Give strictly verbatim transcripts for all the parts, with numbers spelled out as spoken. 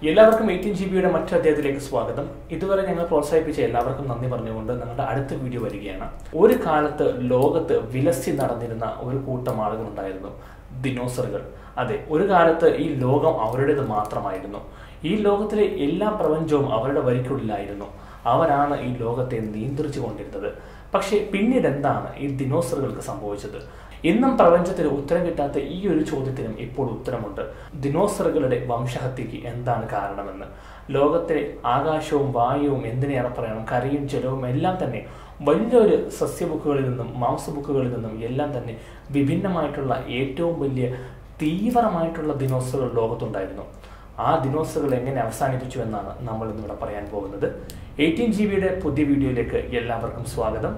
എല്ലാവർക്കും eighteen G ബിയുടെ മറ്റൊരു അധ്യായത്തിലേക്ക് സ്വാഗതം. ഇതുവരെ ഞങ്ങൾ പ്രോത്സാഹിപ്പിച്ച എല്ലാവർക്കും നന്ദി പറഞ്ഞുകൊണ്ട് ഞങ്ങളുടെ അടുത്ത വീഡിയോ വരികയാണ്. ഒരു കാലത്ത് ലോകത്ത് വിലസി നടന്നിരുന്ന ഒരു കൂട്ടം ആളുകളുണ്ടായിരുന്നു, ദിനോസറുകൾ. അതെ, ഒരു കാലത്ത് ഈ ലോകം അവരുടേത് മാത്രമായിരുന്നു. ഈ ലോകത്തിലെ എല്ലാ പ്രപഞ്ചവും അവരുടെ വരിക്കുള്ളിലായിരുന്നു. അവരാണ് ഈ ലോകത്തെ നിയന്ത്രിച്ചു കൊണ്ടിരുന്നത്. പക്ഷേ പിന്നീട് എന്താണ് ഈ ദിനോസറുകൾക്ക് സംഭവിച്ചത്? ഇന്നും പ്രപഞ്ചത്തിന് ഉത്തരം കിട്ടാത്ത ഈ ഒരു ചോദ്യത്തിനും ഇപ്പോൾ ഉത്തരമുണ്ട്. ദിനോസറുകളുടെ വംശഹത്യക്ക് എന്താണ് കാരണമെന്ന്. ലോകത്തെ ആകാശവും വായുവും എന്തിനേറെ പറയണം, കരയും ജലവും എല്ലാം തന്നെ വലിയൊരു സസ്യബുക്കുകളിൽ നിന്നും മാംസബുക്കുകളിൽ നിന്നും എല്ലാം തന്നെ വിഭിന്നമായിട്ടുള്ള ഏറ്റവും വലിയ തീവ്രമായിട്ടുള്ള ദിനോസറുകൾ ലോകത്തുണ്ടായിരുന്നു. ആ ദിനോസറുകൾ എങ്ങനെ അവസാനിപ്പിച്ചു എന്നാണ് നമ്മൾ ഇന്നിവിടെ പറയാൻ പോകുന്നത്. എയ്റ്റീൻ ജി ബിയുടെ പുതിയ വീഡിയോയിലേക്ക് എല്ലാവർക്കും സ്വാഗതം.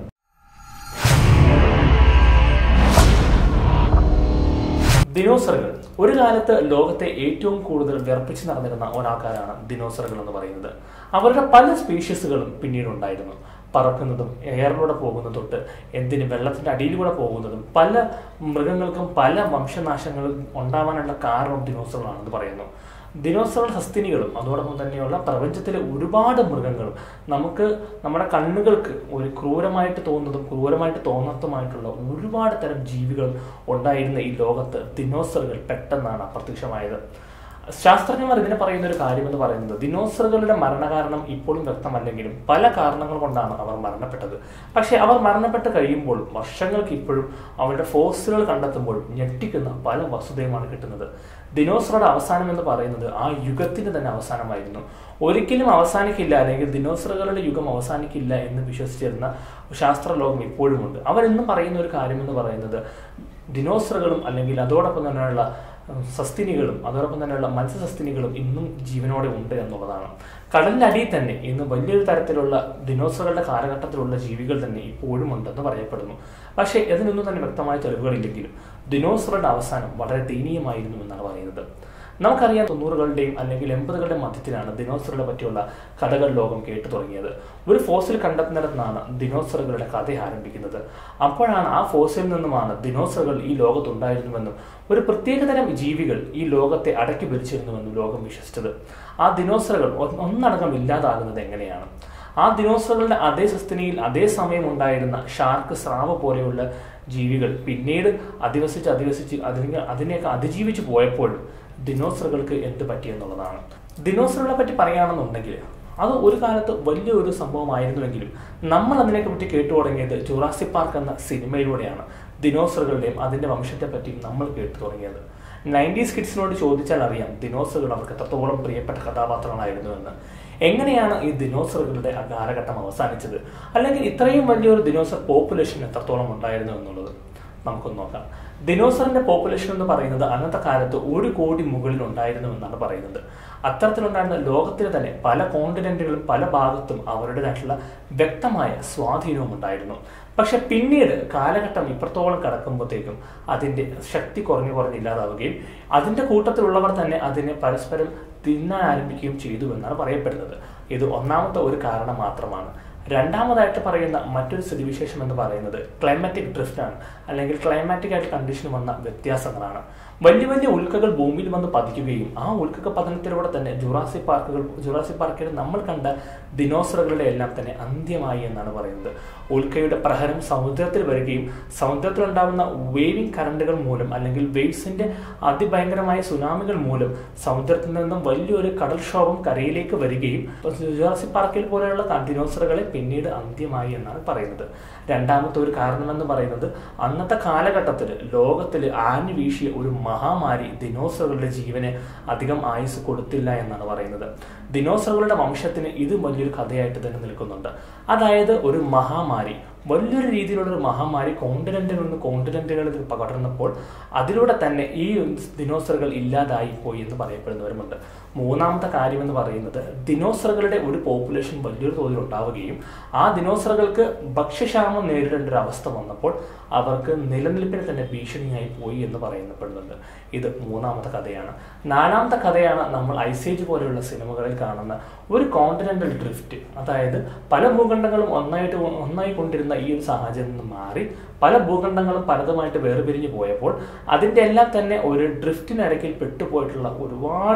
ദിനോസറുകൾ ഒരു കാലത്ത് ലോകത്തെ ഏറ്റവും കൂടുതൽ വിറപ്പിച്ച് നടന്നിരുന്ന ഒരാൾക്കാരാണ് ദിനോസറുകൾ എന്ന് പറയുന്നത്. അവരുടെ പല സ്പീഷീസുകളും പിന്നീട് ഉണ്ടായിരുന്നു. പറക്കുന്നതും എയറിലൂടെ പോകുന്നതും തൊട്ട് എന്തിന് വെള്ളത്തിന്റെ അടിയിലൂടെ പോകുന്നതും പല മൃഗങ്ങൾക്കും പല വംശനാശങ്ങളും ഉണ്ടാവാനുള്ള കാരണം ദിനോസറുകളാണെന്ന് പറയുന്നു. ദിനോസറുകൾ സസ്തിനികളും അതോടൊപ്പം തന്നെയുള്ള പ്രപഞ്ചത്തിലെ ഒരുപാട് മൃഗങ്ങളും നമുക്ക് നമ്മുടെ കണ്ണുകൾക്ക് ഒരു ക്രൂരമായിട്ട് തോന്നുന്നതും ക്രൂരമായിട്ട് തോന്നാത്തതുമായിട്ടുള്ള ഒരുപാട് തരം ജീവികൾ ഉണ്ടായിരുന്ന ഈ ലോകത്ത് ദിനോസറുകൾ പെട്ടെന്നാണ് അപ്രത്യക്ഷമായത്. ശാസ്ത്രജ്ഞന്മാർ ഇതിനെ പറയുന്ന ഒരു കാര്യമെന്ന് പറയുന്നത്, ദിനോസറുകളുടെ മരണകാരണം ഇപ്പോഴും വ്യക്തമല്ലെങ്കിലും പല കാരണങ്ങൾ കൊണ്ടാണ് അവർ മരണപ്പെട്ടത്. പക്ഷെ അവർ മരണപ്പെട്ട് കഴിയുമ്പോൾ വർഷങ്ങൾക്ക് ഇപ്പോഴും അവരുടെ ഫോസിലുകൾ കണ്ടെത്തുമ്പോൾ ഞെട്ടിക്കുന്ന പല വസ്തുതയുമാണ് കിട്ടുന്നത്. ദിനോസറുടെ അവസാനം എന്ന് പറയുന്നത് ആ യുഗത്തിന്റെ തന്നെ അവസാനമായിരുന്നു. ഒരിക്കലും അവസാനിക്കില്ല, അല്ലെങ്കിൽ ദിനോസറുകളുടെ യുഗം അവസാനിക്കില്ല എന്ന് വിശ്വസിച്ചിരുന്ന ശാസ്ത്രലോകം ഇപ്പോഴുമുണ്ട്. അവരെന്നും പറയുന്ന ഒരു കാര്യമെന്ന് പറയുന്നത്, ദിനോസറുകളും അല്ലെങ്കിൽ അതോടൊപ്പം തന്നെയുള്ള സസ്തിനികളും അതോടൊപ്പം തന്നെയുള്ള മത്സ്യസസ്തിനികളും ഇന്നും ജീവനോടെ ഉണ്ട് എന്നുള്ളതാണ്. കടലിനടിയിൽ തന്നെ ഇന്ന് വലിയൊരു തരത്തിലുള്ള ദിനോസറുകളുടെ കാലഘട്ടത്തിലുള്ള ജീവികൾ തന്നെ ഇപ്പോഴും ഉണ്ടെന്ന് പറയപ്പെടുന്നു. പക്ഷേ ഇതിനൊന്നും തന്നെ വ്യക്തമായ തെളിവുകളില്ലെങ്കിലും ദിനോസറുടെ അവസാനം വളരെ ദയനീയമായിരുന്നു എന്നാണ് പറയുന്നത്. നമുക്കറിയാം, തൊണ്ണൂറുകളുടെയും അല്ലെങ്കിൽ എൺപതുകളുടെ മധ്യത്തിലാണ് ദിനോസറുകളെ പറ്റിയുള്ള കഥകൾ ലോകം കേട്ടു തുടങ്ങിയത്. ഒരു ഫോസിൽ കണ്ടെത്തുന്നിടത്തുനിന്നാണ് ദിനോസറുകളുടെ കഥ ആരംഭിക്കുന്നത്. അപ്പോഴാണ് ആ ഫോസിൽ നിന്നുമാണ് ദിനോസറുകൾ ഈ ലോകത്തുണ്ടായിരുന്നുവെന്നും ഒരു പ്രത്യേകതരം ജീവികൾ ഈ ലോകത്തെ അടക്കി ഭരിച്ചിരുന്നുവെന്നും ലോകം വിശ്വസിച്ചത്. ആ ദിനോസറുകൾ ഒന്നടങ്കം ഇല്ലാതാകുന്നത് എങ്ങനെയാണ്? ആ ദിനോസറുകളുടെ അതേ സസ്തിനിയിൽ അതേ സമയം ഉണ്ടായിരുന്ന ഷാർക്ക്, സ്രാവ് പോലെയുള്ള ജീവികൾ പിന്നീട് അധിവസിച്ച് അധിവസിച്ച് അതിനെ അതിനെയൊക്കെ അതിജീവിച്ച് പോയപ്പോഴും ദിനോസറുകൾക്ക് എന്ത് പറ്റിയെന്നുള്ളതാണ്. ദിനോസറുകളെ പറ്റി പറയുകയാണെന്നുണ്ടെങ്കിൽ അത് ഒരു കാലത്ത് വലിയൊരു സംഭവമായിരുന്നുവെങ്കിലും നമ്മൾ അതിനെയൊക്കെ പറ്റി കേട്ടു തുടങ്ങിയത് ജുറാസിക് പാർക്ക് എന്ന സിനിമയിലൂടെയാണ്. ദിനോസറുകളുടെയും അതിന്റെ വംശത്തെ പറ്റിയും നമ്മൾ കേട്ടു തുടങ്ങിയത്. നയൻറ്റീസ് കിഡ്സിനോട് ചോദിച്ചാൽ അറിയാം ദിനോസറുകൾ അവർക്ക് എത്രത്തോളം പ്രിയപ്പെട്ട കഥാപാത്രങ്ങളായിരുന്നുവെന്ന്. എങ്ങനെയാണ് ഈ ദിനോസറുകളുടെ ആ കാലഘട്ടം അവസാനിച്ചത്, അല്ലെങ്കിൽ ഇത്രയും വലിയൊരു ദിനോസർ പോപ്പുലേഷൻ എത്രത്തോളം ഉണ്ടായിരുന്നു എന്നുള്ളത് നമുക്കൊന്ന് നോക്കാം. ദിനോസറിന്റെ പോപ്പുലേഷൻ എന്ന് പറയുന്നത് അന്നത്തെ കാലത്ത് ഒരു കോടി മുകളിൽ ഉണ്ടായിരുന്നു എന്നാണ് പറയുന്നത്. അത്തരത്തിലുണ്ടായിരുന്ന ലോകത്തിലെ തന്നെ പല കോണ്ടിനെന്റുകളും പല ഭാഗത്തും അവരുടേതായിട്ടുള്ള വ്യക്തമായ സ്വാധീനവും ഉണ്ടായിരുന്നു. പക്ഷെ പിന്നീട് കാലഘട്ടം ഇപ്പുറത്തോളം കടക്കുമ്പോഴത്തേക്കും അതിന്റെ ശക്തി കുറഞ്ഞു കുറഞ്ഞില്ലാതാവുകയും അതിന്റെ കൂട്ടത്തിലുള്ളവർ തന്നെ അതിനെ പരസ്പരം തിന്നാൻ ആരംഭിക്കുകയും ചെയ്തു എന്നാണ് പറയപ്പെടുന്നത്. ഇത് ഒന്നാമത്തെ ഒരു കാരണം മാത്രമാണ്. രണ്ടാമതായിട്ട് പറയുന്ന മറ്റൊരു സ്ഥിതിവിശേഷം എന്ന് പറയുന്നത് ക്ലൈമാറ്റിക് ഡ്രിഫ്റ്റ് ആണ്, അല്ലെങ്കിൽ ക്ലൈമാറ്റിക് ആയിട്ട് കണ്ടീഷൻ വന്ന വ്യത്യാസങ്ങളാണ്. വലിയ വലിയ ഉൽക്കകൾ ഭൂമിയിൽ വന്ന് പതിക്കുകയും ആ ഉൽക്കക പതനത്തിലൂടെ തന്നെ ജുറാസിക് പാർക്കുകൾ ജുറാസിക് പാർക്കിൽ നമ്മൾ കണ്ട ദിനോസറുകളുടെ എല്ലാം തന്നെ അന്ത്യമായി എന്നാണ് പറയുന്നത്. ഉൽക്കയുടെ പ്രഹരം സമുദ്രത്തിൽ വരികയും സമുദ്രത്തിലുണ്ടാകുന്ന വേവിംഗ് കറണ്ടുകൾ മൂലം അല്ലെങ്കിൽ വേവ്സിന്റെ അതിഭയങ്കരമായ സുനാമികൾ മൂലം സമുദ്രത്തിൽ നിന്നും വലിയൊരു കടൽക്ഷോഭം കരയിലേക്ക് വരികയും ജുറാസിക് പാർക്കിൽ പോലെയുള്ള ദിനോസറുകളെ പിന്നീട് അന്ത്യമായി എന്നാണ് പറയുന്നത്. രണ്ടാമത്തെ ഒരു കാരണമെന്ന് പറയുന്നത് അന്നത്തെ കാലഘട്ടത്തിൽ ലോകത്തിൽ ആഞ്ഞു വീശിയ ഒരു മഹാമാരി ദിനോസറുകളുടെ ജീവന് അധികം ആയുസ് കൊടുത്തില്ല എന്നാണ് പറയുന്നത്. ദിനോസറുകളുടെ വംശത്തിന് ഇത് വലിയൊരു കഥയായിട്ട് തന്നെ നിൽക്കുന്നുണ്ട്. അതായത് ഒരു മഹാമാരി, വലിയൊരു രീതിയിലുള്ള ഒരു മഹാമാരി കോണ്ടിനെന്റിൽ നിന്ന് കോണ്ടിനെന്റുകളിൽ പകർന്നപ്പോൾ അതിലൂടെ തന്നെ ഈ ദിനോസറുകൾ ഇല്ലാതായി പോയി എന്ന് പറയപ്പെടുന്നവരുമുണ്ട്. മൂന്നാമത്തെ കാര്യം എന്ന് പറയുന്നത് ദിനോസറുകളുടെ ഒരു പോപ്പുലേഷൻ വലിയൊരു തോതിൽ ഉണ്ടാവുകയും ആ ദിനോസറുകൾക്ക് ഭക്ഷ്യക്ഷാമം നേരിടേണ്ട ഒരു അവസ്ഥ വന്നപ്പോൾ അവർക്ക് നിലനിൽപ്പിന് തന്നെ ഭീഷണിയായി പോയി എന്ന് പറയപ്പെടുന്നുണ്ട്. ഇത് മൂന്നാമത്തെ കഥയാണ്. നാലാമത്തെ കഥയാണ് നമ്മൾ ഐസേജ് പോലെയുള്ള സിനിമകളിൽ കാണുന്ന ഒരു കോണ്ടിനെന്റൽ ഡ്രിഫ്റ്റ്. അതായത് പല ഭൂഖണ്ഡങ്ങളും ഒന്നായിട്ട് ഒന്നായി കൊണ്ടിരുന്ന ഈ ഒരു സാഹചര്യം നിന്ന് മാറി പല ഭൂഖണ്ഡങ്ങളും പലതുമായിട്ട് വേർപിരിഞ്ഞു പോയപ്പോൾ അതിൻ്റെ എല്ലാം തന്നെ ഒരു ഡ്രിഫ്റ്റിനിടയ്ക്കിൽ പെട്ടുപോയിട്ടുള്ള ഒരുപാട്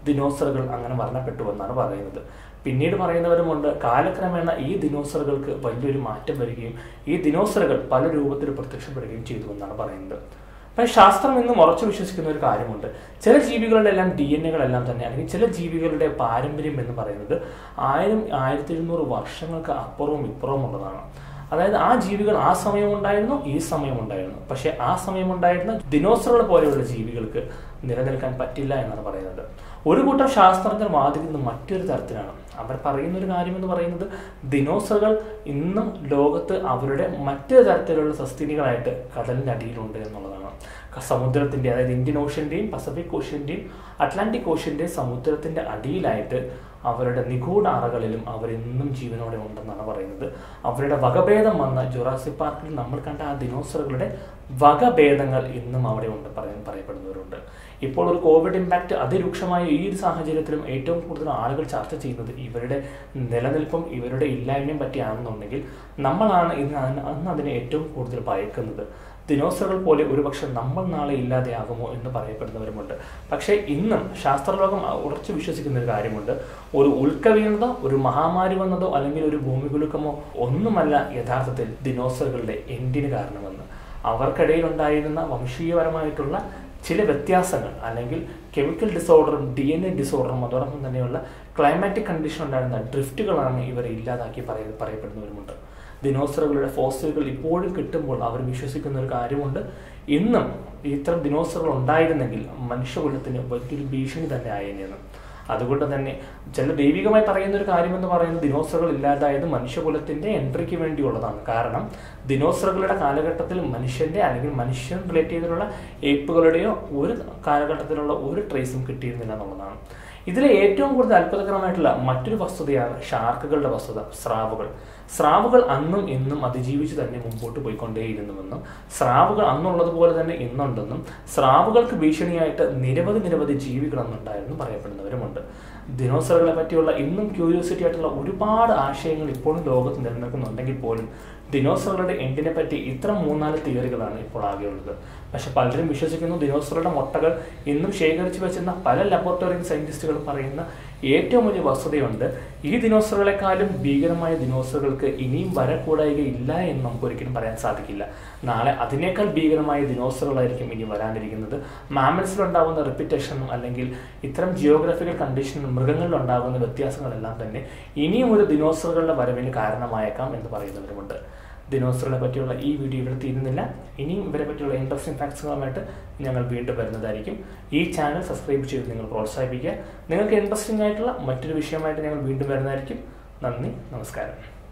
ദിനോസറുകൾ അങ്ങനെ മരണപ്പെട്ടു എന്നാണ് പറയുന്നത്. പിന്നീട് പറയുന്നവരുമുണ്ട് കാലക്രമേണ ഈ ദിനോസറുകൾക്ക് വലിയൊരു മാറ്റം വരികയും ഈ ദിനോസറുകൾ പല രൂപത്തിൽ പ്രത്യക്ഷപ്പെടുകയും ചെയ്തു എന്നാണ് പറയുന്നത്. പക്ഷേ ശാസ്ത്രം ഇന്നും ഉറച്ചു വിശ്വസിക്കുന്ന ഒരു കാര്യമുണ്ട്. ചില ജീവികളുടെ എല്ലാം ഡി എൻ എകളെല്ലാം തന്നെ അല്ലെങ്കിൽ ചില ജീവികളുടെ പാരമ്പര്യം എന്ന് പറയുന്നത് ആയിരം ആയിരത്തി എഴുന്നൂറ് വർഷങ്ങൾക്ക് അപ്പുറവും ഇപ്പുറവും ഉള്ളതാണ്. അതായത് ആ ജീവികൾ ആ സമയം ഉണ്ടായിരുന്നു, ഈ സമയം ഉണ്ടായിരുന്നു. പക്ഷെ ആ സമയം ഉണ്ടായിരുന്ന ദിനോസറുകൾ പോലെയുള്ള ജീവികൾക്ക് നിലനിൽക്കാൻ പറ്റില്ല എന്നാണ് പറയുന്നത്. ഒരു കൂട്ടം ശാസ്ത്രജ്ഞർ വാദിക്കുന്നത് മറ്റൊരു തരത്തിലാണ്. അവർ പറയുന്ന ഒരു കാര്യം എന്ന് പറയുന്നത് ദിനോസറുകൾ ഇന്നും ലോകത്ത് അവരുടെ മറ്റൊരു തരത്തിലുള്ള സസ്തിനികളായിട്ട് കടലിൻ്റെ അടിയിലുണ്ട് എന്നുള്ളതാണ്. സമുദ്രത്തിൻ്റെ അതായത് ഇന്ത്യൻ ഓഷ്യൻ്റെയും പസഫിക് ഓഷ്യൻ്റെയും അറ്റ്ലാന്റിക് ഓഷ്യൻ്റെയും സമുദ്രത്തിൻ്റെ അടിയിലായിട്ട് അവരുടെ നിഗൂഢ അറകളിലും അവരെന്നും ജീവനോടെ ഉണ്ടെന്നാണ് പറയുന്നത്. അവരുടെ വകഭേദം വന്ന ജുറാസിക് പാർക്കിൽ നമ്മൾ കണ്ട ആ ദിനോസറുകളുടെ വകഭേദങ്ങൾ ഇന്നും അവിടെ ഉണ്ട് പറയാൻ പറയപ്പെടുന്നവരുണ്ട്. ഇപ്പോൾ ഒരു കോവിഡ് ഇമ്പാക്റ്റ് അതിരൂക്ഷമായ ഈ ഒരു സാഹചര്യത്തിലും ഏറ്റവും കൂടുതൽ ആളുകൾ ചർച്ച ചെയ്യുന്നത് ഇവരുടെ നിലനിൽപ്പും ഇവരുടെ ഇല്ലായ്മയും പറ്റിയാണെന്നുണ്ടെങ്കിൽ നമ്മളാണ് ഇന്ന് അന്ന് അതിനെ ഏറ്റവും കൂടുതൽ ഭയക്കുന്നത്. ദിനോസറുകൾ പോലെ ഒരുപക്ഷെ നമ്മൾ നാളെ ഇല്ലാതെയാകുമോ എന്ന് പറയപ്പെടുന്നവരുമുണ്ട്. പക്ഷേ ഇന്നും ശാസ്ത്രലോകം ഉറച്ചു വിശ്വസിക്കുന്ന ഒരു കാര്യമുണ്ട്. ഒരു ഉൽക്ക വീണതോ ഒരു മഹാമാരി വന്നതോ അല്ലെങ്കിൽ ഒരു ഭൂമികുലുക്കമോ ഒന്നുമല്ല യഥാർത്ഥത്തിൽ ദിനോസറുകളുടെ എൻഡിന് കാരണമെന്ന്. അവർക്കിടയിൽ ഉണ്ടായിരുന്ന വംശീയപരമായിട്ടുള്ള ചില വ്യത്യാസങ്ങൾ അല്ലെങ്കിൽ കെമിക്കൽ ഡിസോർഡറും ഡി എൻ എ ഡിസോർഡറും അതോടൊപ്പം തന്നെയുള്ള ക്ലൈമാറ്റിക് കണ്ടീഷൻ ഉണ്ടായിരുന്ന ഡ്രിഫ്റ്റുകളാണ് ഇവരെ ഇല്ലാതാക്കി പറയ പറയപ്പെടുന്നവരുമുണ്ട്. ദിനോസറുകളുടെ ഫോസിലുകൾ ഇപ്പോഴും കിട്ടുമ്പോൾ അവർ വിശ്വസിക്കുന്ന ഒരു കാര്യമുണ്ട്. ഇന്നും ഇത്തരം ദിനോസറുകൾ ഉണ്ടായിരുന്നെങ്കിൽ മനുഷ്യകുലത്തിന് വലിയൊരു ഭീഷണി തന്നെ ആയേനെന്ന്. അതുകൊണ്ട് തന്നെ ചില ദൈവികമായി പറയുന്ന ഒരു കാര്യമെന്ന് പറയുന്നത് ദിനോസറുകൾ ഇല്ലാതായത് മനുഷ്യകുലത്തിന്റെ എൻട്രിക്ക് വേണ്ടിയുള്ളതാണ്. കാരണം ദിനോസറുകളുടെ കാലഘട്ടത്തിൽ മനുഷ്യന്റെ അല്ലെങ്കിൽ മനുഷ്യൻ റിലേറ്റ് ചെയ്തിട്ടുള്ള ഏപ്പുകളുടെയോ ഒരു കാലഘട്ടത്തിലുള്ള ഒരു ട്രേസും കിട്ടിയിരുന്നില്ല എന്നുള്ളതാണ്. ഇതിലെ ഏറ്റവും കൂടുതൽ അത്ഭുതകരമായിട്ടുള്ള മറ്റൊരു വസ്തുതയാണ് ഷാർക്കുകളുടെ വസ്തുത, സ്രാവുകൾ. സ്രാവുകൾ അന്നും ഇന്നും അതിജീവിച്ച് തന്നെ മുമ്പോട്ട് പോയിക്കൊണ്ടേയിരുന്നുവെന്നും സ്രാവുകൾ അന്നുള്ളതുപോലെ തന്നെ ഇന്നുണ്ടെന്നും സ്രാവുകൾക്ക് ഭീഷണിയായിട്ട് നിരവധി നിരവധി ജീവികൾ അന്നുണ്ടായിരുന്നു പറയപ്പെടുന്നവരുമുണ്ട്. ദിനോസറുകളെ പറ്റിയുള്ള ഇന്നും ക്യൂരിയോസിറ്റി ആയിട്ടുള്ള ഒരുപാട് ആശയങ്ങൾ ഇപ്പോഴും ലോകത്ത് നിലനിൽക്കുന്നുണ്ടെങ്കിൽ പോലും ദിനോസറുകളുടെ എൻഡിനെ പറ്റി ഇത്ര മൂന്നാല് തിയറികളാണ് ഇപ്പോൾ ആകെയുള്ളത്. പക്ഷെ പലരും വിശ്വസിക്കുന്നു ദിനോസറുകളുടെ മുട്ടകൾ ഇന്നും ശേഖരിച്ചു വെച്ചിരുന്ന പല ലബോറട്ടറി സയന്റിസ്റ്റുകൾ പറയുന്ന ഏറ്റവും വലിയ വസ്തുതയുണ്ട്. ഈ ദിനോസറുകളെക്കാളും ഭീകരമായ ദിനോസറുകൾക്ക് ഇനിയും വരക്കൂടായികയില്ല എന്ന് നമുക്ക് ഒരിക്കലും പറയാൻ സാധിക്കില്ല. നാളെ അതിനേക്കാൾ ഭീകരമായ ദിനോസറുകളായിരിക്കും ഇനി വരാനിരിക്കുന്നത്. മാമൽസിലുണ്ടാകുന്ന റിപ്പിറ്റേഷനും അല്ലെങ്കിൽ ഇത്തരം ജിയോഗ്രഫിക്കൽ കണ്ടീഷനും മൃഗങ്ങളിലുണ്ടാകുന്ന വ്യത്യാസങ്ങളെല്ലാം തന്നെ ഇനിയും ഒരു ദിനോസറുകളുടെ വരവിന് കാരണമായേക്കാം എന്ന് പറയുന്നവരുമുണ്ട്. ദിനോസറുകളെ പറ്റിയുള്ള ഈ വീഡിയോ ഇവിടെ തീരുന്നില്ല. ഇനിയും ഇവരെ പറ്റിയുള്ള ഇൻട്രസ്റ്റിംഗ് ഫാക്ട്സുകളുമായിട്ട് ഞങ്ങൾ വീണ്ടും വരുന്നതായിരിക്കും. ഈ ചാനൽ സബ്സ്ക്രൈബ് ചെയ്ത് നിങ്ങൾ പ്രോത്സാഹിപ്പിക്കുക. നിങ്ങൾക്ക് ഇൻട്രസ്റ്റിംഗ് ആയിട്ടുള്ള മറ്റൊരു വിഷയമായിട്ട് ഞങ്ങൾ വീണ്ടും വരുന്നതായിരിക്കും. നന്ദി, നമസ്കാരം.